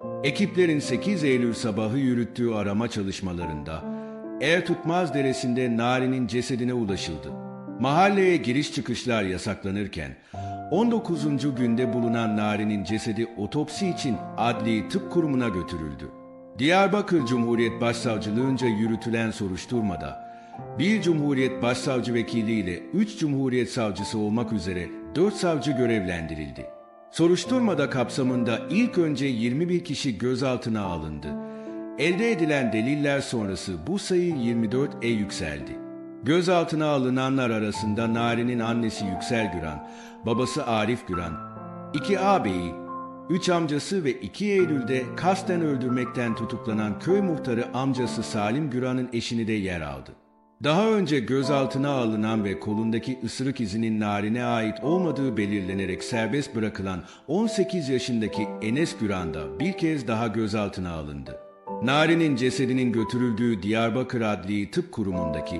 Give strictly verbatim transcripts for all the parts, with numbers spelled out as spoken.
Ekiplerin sekiz Eylül sabahı yürüttüğü arama çalışmalarında Ertutmaz Deresi'nde Nari'nin cesedine ulaşıldı. Mahalleye giriş çıkışlar yasaklanırken on dokuzuncu günde bulunan Nari'nin cesedi otopsi için Adli Tıp Kurumu'na götürüldü. Diyarbakır Cumhuriyet Başsavcılığınca yürütülen soruşturmada bir Cumhuriyet Başsavcı Vekili ile üç Cumhuriyet Savcısı olmak üzere dört savcı görevlendirildi. Soruşturmada kapsamında ilk önce yirmi bir kişi gözaltına alındı. Elde edilen deliller sonrası bu sayı yirmi dört'e yükseldi. Gözaltına alınanlar arasında Nari'nin annesi Yüksel Güran, babası Arif Güran, iki ağabeyi, üç amcası ve iki Eylül'de kasten öldürmekten tutuklanan köy muhtarı amcası Salim Güran'ın eşini de yer aldı. Daha önce gözaltına alınan ve kolundaki ısırık izinin Nari'ne ait olmadığı belirlenerek serbest bırakılan on sekiz yaşındaki Enes Güran da bir kez daha gözaltına alındı. Nari'nin cesedinin götürüldüğü Diyarbakır Adli Tıp Kurumu'ndaki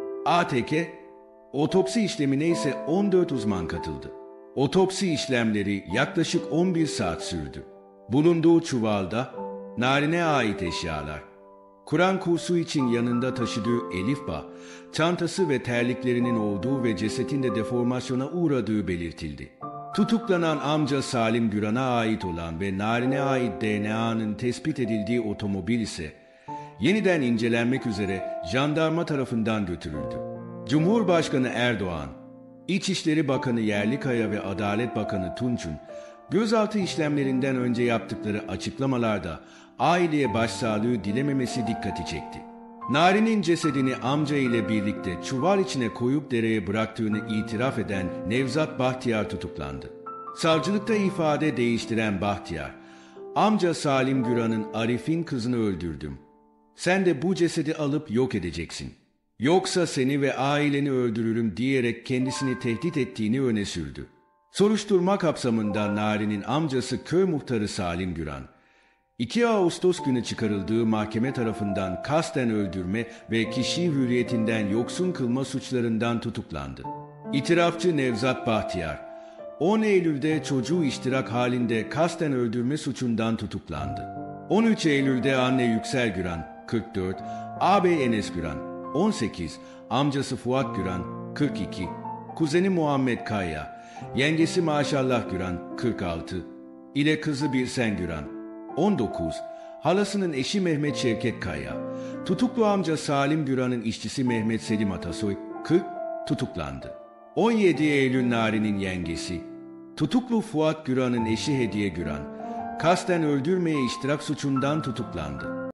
A T K, otopsi işlemine ise on dört uzman katıldı. Otopsi işlemleri yaklaşık on bir saat sürdü. Bulunduğu çuvalda Nari'ne ait eşyalar, Kur'an kursu için yanında taşıdığı elifba, çantası ve terliklerinin olduğu ve cesetin de deformasyona uğradığı belirtildi. Tutuklanan amca Salim Güran'a ait olan ve Nari'ne ait D N A'nın tespit edildiği otomobil ise yeniden incelenmek üzere jandarma tarafından götürüldü. Cumhurbaşkanı Erdoğan, İçişleri Bakanı Yerlikaya ve Adalet Bakanı Tunç'un gözaltı işlemlerinden önce yaptıkları açıklamalarda aileye başsağlığı dilememesi dikkati çekti. Nari'nin cesedini amca ile birlikte çuval içine koyup dereye bıraktığını itiraf eden Nevzat Bahtiyar tutuklandı. Savcılıkta ifade değiştiren Bahtiyar, amca Salim Güran'ın Arif'in kızını öldürdüm. Sen de bu cesedi alıp yok edeceksin. Yoksa seni ve aileni öldürürüm diyerek kendisini tehdit ettiğini öne sürdü. Soruşturma kapsamında Nari'nin amcası köy muhtarı Salim Güran, iki Ağustos günü çıkarıldığı mahkeme tarafından kasten öldürme ve kişi hürriyetinden yoksun kılma suçlarından tutuklandı. İtirafçı Nevzat Bahtiyar, on Eylül'de çocuğu iştirak halinde kasten öldürme suçundan tutuklandı. on üç Eylül'de anne Yüksel Güran, kırk dört, ağabey Enes Güran, on sekiz, amcası Fuat Güran, kırk iki, kuzeni Muhammed Kaya, yengesi Maşallah Güran, kırk altı, ile kızı Birsen Güran, on dokuz, halasının eşi Mehmet Şevket Kaya, tutuklu amca Salim Güran'ın işçisi Mehmet Selim Atasoy, kırk, tutuklandı. on yedi Eylül Nari'nin yengesi, tutuklu Fuat Güran'ın eşi Hediye Güran, kasten öldürmeye iştirak suçundan tutuklandı.